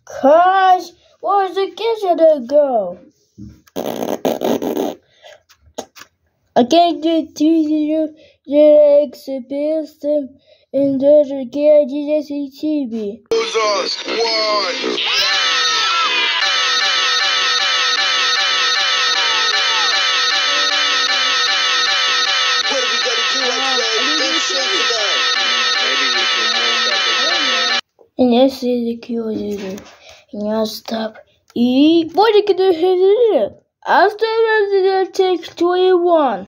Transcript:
Gosh, where's the kitchen go? I can't get to you, the exhibition, and the TV. And this is the cute and I'll stop. What are you gonna do? I'll start at the text 21.